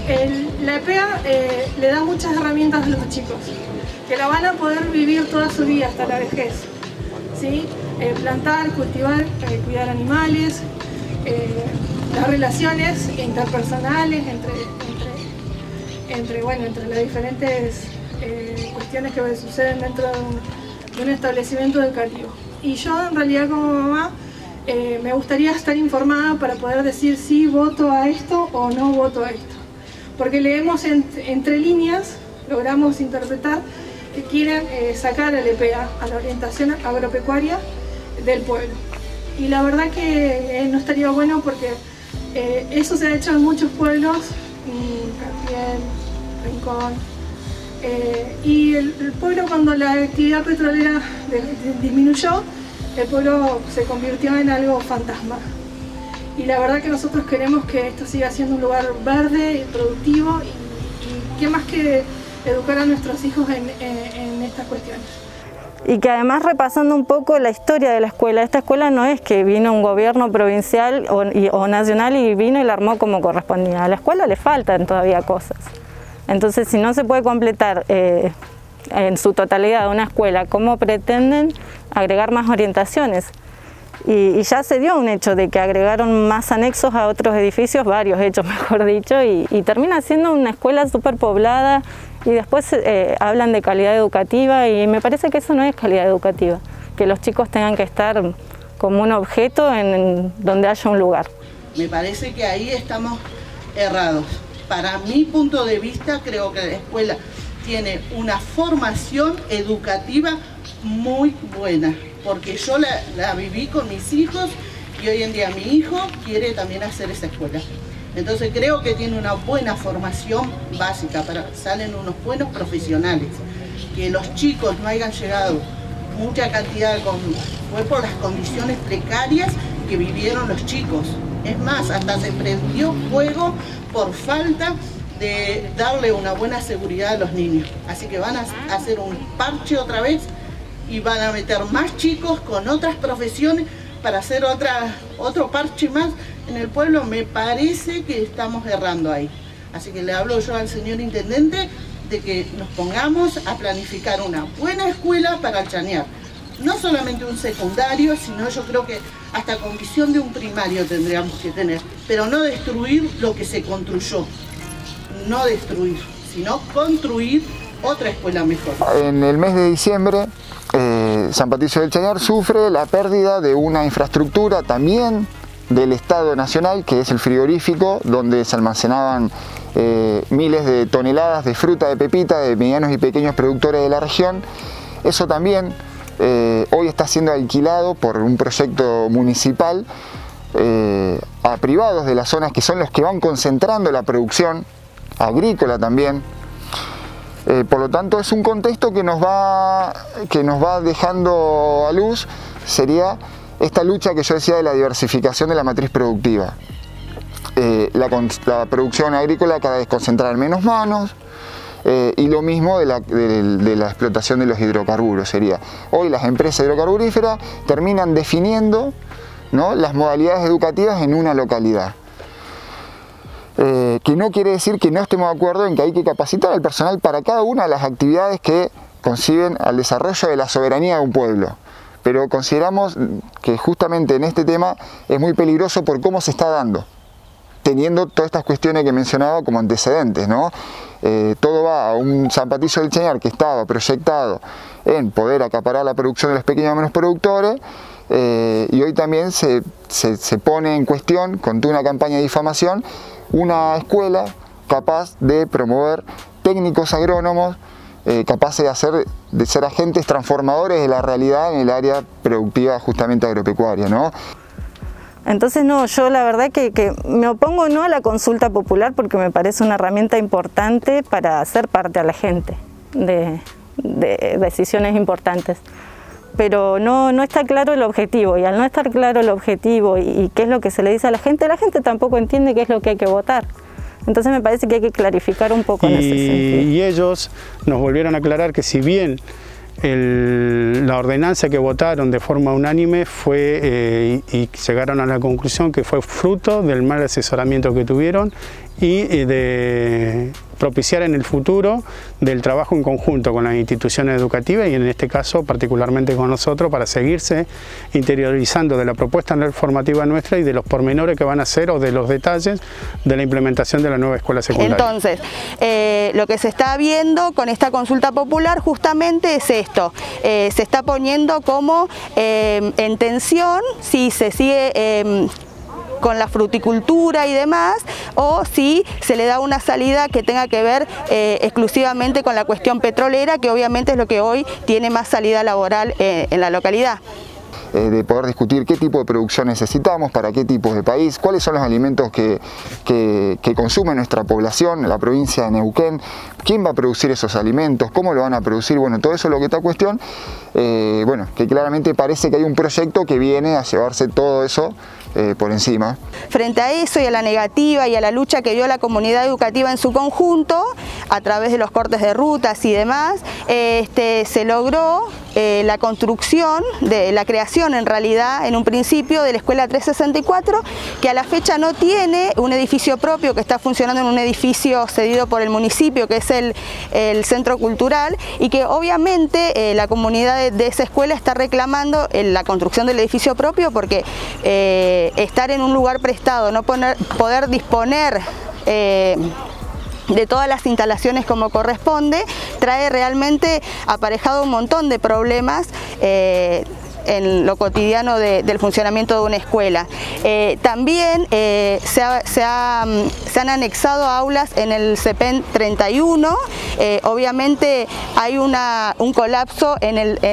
La EPEA le da muchas herramientas a los chicos, que la van a poder vivir toda su vida hasta la vejez, ¿sí? Plantar, cultivar, cuidar animales, las relaciones interpersonales entre las diferentes cuestiones que suceden dentro de un establecimiento educativo. Y yo en realidad como mamá me gustaría estar informada para poder decir si voto a esto o no voto a esto. Porque leemos entre líneas, logramos interpretar que quieren sacar al EPEA, a la orientación agropecuaria del pueblo. Y la verdad que no estaría bueno porque eso se ha hecho en muchos pueblos, Capiel, Rincón, y el pueblo, cuando la actividad petrolera disminuyó, el pueblo se convirtió en algo fantasma. Y la verdad que nosotros queremos que esto siga siendo un lugar verde y productivo, y qué más que educar a nuestros hijos en estas cuestiones. Y que además, repasando un poco la historia de la escuela, esta escuela no es que vino un gobierno provincial o nacional y vino y la armó como correspondía. A la escuela le faltan todavía cosas. Entonces, si no se puede completar en su totalidad una escuela, ¿cómo pretenden agregar más orientaciones? Y ya se dio un hecho de que agregaron más anexos a otros edificios, varios hechos mejor dicho, y termina siendo una escuela súper poblada, y después hablan de calidad educativa, y me parece que eso no es calidad educativa, que los chicos tengan que estar como un objeto en donde haya un lugar. Me parece que ahí estamos errados. Para mi punto de vista, creo que la escuela tiene una formación educativa muy buena, porque yo la viví con mis hijos y hoy en día mi hijo quiere también hacer esa escuela. Entonces creo que tiene una buena formación básica, salen unos buenos profesionales. Que los chicos no hayan llegado mucha cantidad, fue por las condiciones precarias que vivieron los chicos. Es más, hasta se prendió fuego por falta de darle una buena seguridad a los niños. Así que van a hacer un parche otra vez y van a meter más chicos con otras profesiones para hacer otro parche más en el pueblo. Me parece que estamos errando ahí. Así que le hablo yo al señor intendente de que nos pongamos a planificar una buena escuela para Chañar. No solamente un secundario, sino yo creo que hasta con visión de un primario tendríamos que tener, pero no destruir lo que se construyó, no destruir, sino construir otra escuela mejor. En el mes de diciembre, San Patricio del Chañar sufre la pérdida de una infraestructura también del Estado Nacional, que es el frigorífico, donde se almacenaban miles de toneladas de fruta de pepita de medianos y pequeños productores de la región. Eso también hoy está siendo alquilado por un proyecto municipal a privados de las zonas, que son los que van concentrando la producción agrícola también. Por lo tanto, es un contexto que nos va dejando a luz, sería esta lucha que yo decía de la diversificación de la matriz productiva. La producción agrícola cada vez concentrada en menos manos, y lo mismo de la explotación de los hidrocarburos. Sería, hoy las empresas hidrocarburíferas terminan definiendo, ¿no?, las modalidades educativas en una localidad. Que no quiere decir que no estemos de acuerdo en que hay que capacitar al personal para cada una de las actividades que conciben al desarrollo de la soberanía de un pueblo. Pero consideramos que justamente en este tema es muy peligroso por cómo se está dando, teniendo todas estas cuestiones que mencionaba como antecedentes, ¿no? Todo va a un San Patricio del Chañar que estaba proyectado en poder acaparar la producción de los pequeños y menos productores, y hoy también se pone en cuestión, con toda una campaña de difamación, una escuela capaz de promover técnicos agrónomos, capaces de ser agentes transformadores de la realidad en el área productiva justamente agropecuaria, ¿no? Entonces no, yo la verdad que me opongo no a la consulta popular, porque me parece una herramienta importante para hacer parte a la gente de decisiones importantes. Pero no está claro el objetivo, y al no estar claro el objetivo y qué es lo que se le dice a la gente tampoco entiende qué es lo que hay que votar. Entonces me parece que hay que clarificar un poco en ese sentido. Y ellos nos volvieron a aclarar que si bien La ordenanza que votaron de forma unánime fue y llegaron a la conclusión que fue fruto del mal asesoramiento que tuvieron y de propiciar en el futuro del trabajo en conjunto con las instituciones educativas y en este caso particularmente con nosotros para seguirse interiorizando de la propuesta formativa nuestra y de los pormenores que van a hacer o de los detalles de la implementación de la nueva escuela secundaria. Entonces, lo que se está viendo con esta consulta popular justamente es esto, se está poniendo como en tensión si se sigue con la fruticultura y demás, o si se le da una salida que tenga que ver exclusivamente con la cuestión petrolera, que obviamente es lo que hoy tiene más salida laboral en la localidad. De poder discutir qué tipo de producción necesitamos, para qué tipos de país, cuáles son los alimentos que consume nuestra población, la provincia de Neuquén, quién va a producir esos alimentos, cómo lo van a producir, bueno, todo eso es lo que está en cuestión, bueno, que claramente parece que hay un proyecto que viene a llevarse todo eso por encima. Frente a eso y a la negativa y a la lucha que dio la comunidad educativa en su conjunto, a través de los cortes de rutas y demás, se logró la construcción, la creación en realidad, en un principio, de la Escuela 364, que a la fecha no tiene un edificio propio, que está funcionando en un edificio cedido por el municipio, que es el Centro Cultural, y que obviamente la comunidad de esa escuela está reclamando la construcción del edificio propio, porque estar en un lugar prestado, no poder disponer de todas las instalaciones como corresponde, trae realmente aparejado un montón de problemas en lo cotidiano del funcionamiento de una escuela. También se han anexado aulas en el CEPEN 31, obviamente hay un colapso en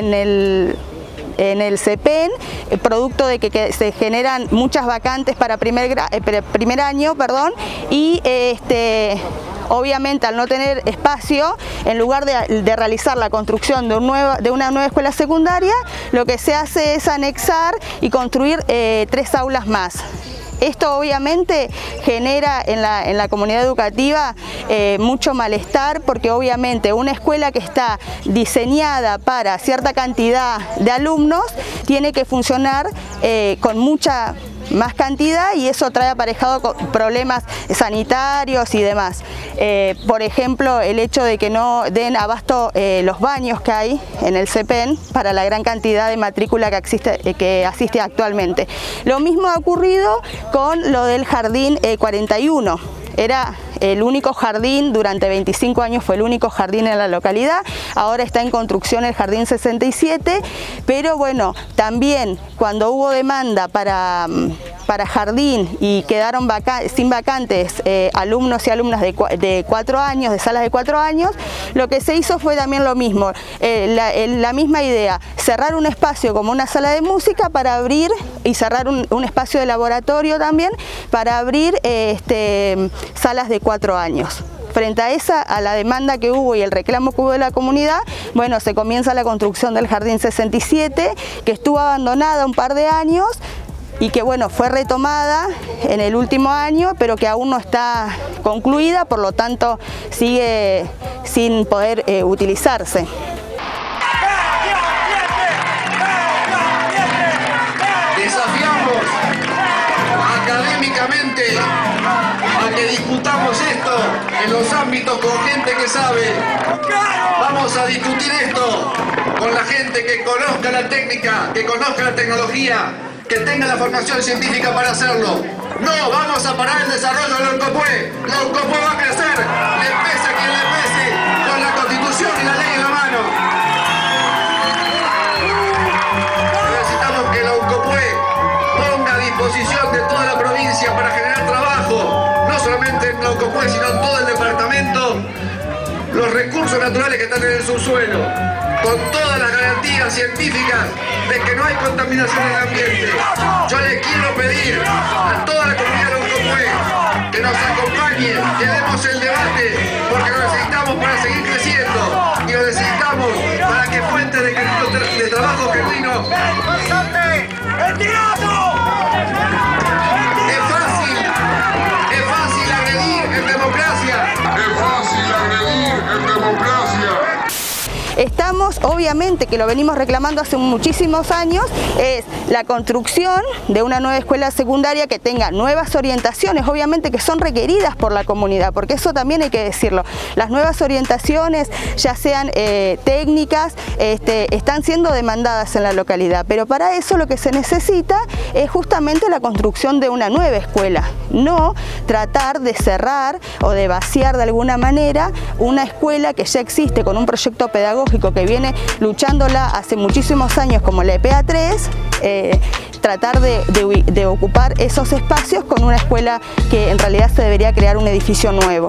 el CEPEN, producto de que se generan muchas vacantes para primer año, y obviamente al no tener espacio, en lugar de realizar la construcción de una nueva escuela secundaria, lo que se hace es anexar y construir 3 aulas más. Esto obviamente genera en la comunidad educativa mucho malestar, porque obviamente una escuela que está diseñada para cierta cantidad de alumnos tiene que funcionar con mucha más cantidad, y eso trae aparejado problemas sanitarios y demás. Por ejemplo, el hecho de que no den abasto los baños que hay en el CEPEN para la gran cantidad de matrícula que asiste actualmente. Lo mismo ha ocurrido con lo del Jardín 41. Era el único jardín, durante 25 años fue el único jardín en la localidad, ahora está en construcción el Jardín 67, pero bueno, también cuando hubo demanda para jardín y quedaron sin vacantes alumnos y alumnas de 4 años, de salas de 4 años, lo que se hizo fue también lo mismo, la misma idea, cerrar un espacio como una sala de música para abrir, y cerrar un espacio de laboratorio también, para abrir salas de 4 años. Frente a la demanda que hubo y el reclamo que hubo de la comunidad, bueno, se comienza la construcción del Jardín 67, que estuvo abandonada un par de años y que bueno, fue retomada en el último año, pero que aún no está concluida, por lo tanto sigue sin poder utilizarse. Desafiamos académicamente a que discutamos esto en los ámbitos con gente que sabe. Vamos a discutir esto con la gente que conozca la técnica, que conozca la tecnología, que tenga la formación científica para hacerlo. No vamos a parar el desarrollo de la UNCOPUE. La UNCOPUE va a crecer, le pese a quien le pese, con la Constitución y la ley en la mano. Necesitamos que la UNCOPUE ponga a disposición de toda la provincia para generar trabajo, no solamente en la UNCOPUE, sino en todo el departamento, los recursos naturales que están en el subsuelo, con todas las garantías científicas de que no hay contaminación en el ambiente. Yo le quiero pedir a toda la comunidad de UNCOPUE que nos acompañe, que demos el debate, porque lo necesitamos para seguir creciendo y lo necesitamos para que fuentes de trabajo genuino. Es fácil agredir en democracia. Es fácil agredir en democracia. Estamos, obviamente, que lo venimos reclamando hace muchísimos años, es la construcción de una nueva escuela secundaria que tenga nuevas orientaciones, obviamente que son requeridas por la comunidad, porque eso también hay que decirlo. Las nuevas orientaciones, ya sean técnicas, están siendo demandadas en la localidad, pero para eso lo que se necesita es justamente la construcción de una nueva escuela, no tratar de cerrar o de vaciar de alguna manera una escuela que ya existe con un proyecto pedagógico que viene luchándola hace muchísimos años como la EPA 3, tratar de ocupar esos espacios con una escuela que en realidad se debería crear un edificio nuevo.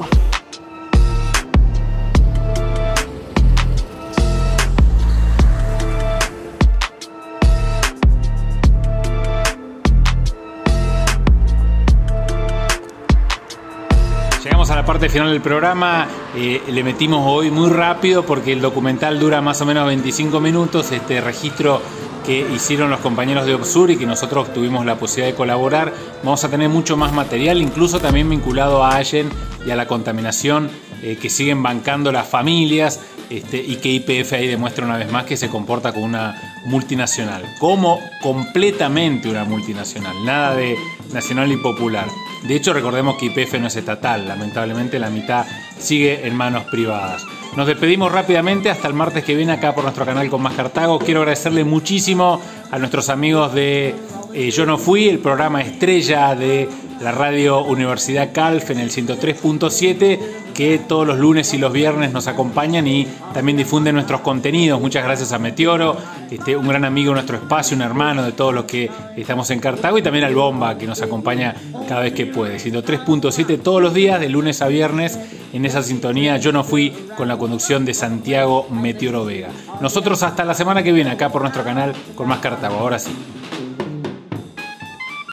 Llegamos a la parte final del programa, le metimos hoy muy rápido porque el documental dura más o menos 25 minutos, este registro que hicieron los compañeros de OBSUR y que nosotros tuvimos la posibilidad de colaborar. Vamos a tener mucho más material, incluso también vinculado a Allen y a la contaminación que siguen bancando las familias, y que YPF ahí demuestra una vez más que se comporta como una multinacional, como completamente una multinacional, nada de nacional y popular. De hecho, recordemos que YPF no es estatal, lamentablemente la mitad sigue en manos privadas. Nos despedimos rápidamente hasta el martes que viene acá por nuestro canal con Más Cartago. Quiero agradecerle muchísimo a nuestros amigos de Yo No Fui, el programa estrella de la radio Universidad Calf en el 103.7, que todos los lunes y los viernes nos acompañan y también difunden nuestros contenidos. Muchas gracias a Meteoro, un gran amigo de nuestro espacio, un hermano de todos los que estamos en Cartago, y también al Bomba, que nos acompaña cada vez que puede. 103.7 todos los días, de lunes a viernes, en esa sintonía Yo No Fui, con la conducción de Santiago Meteoro Vega. Nosotros hasta la semana que viene, acá por nuestro canal con Más Cartago. Ahora sí.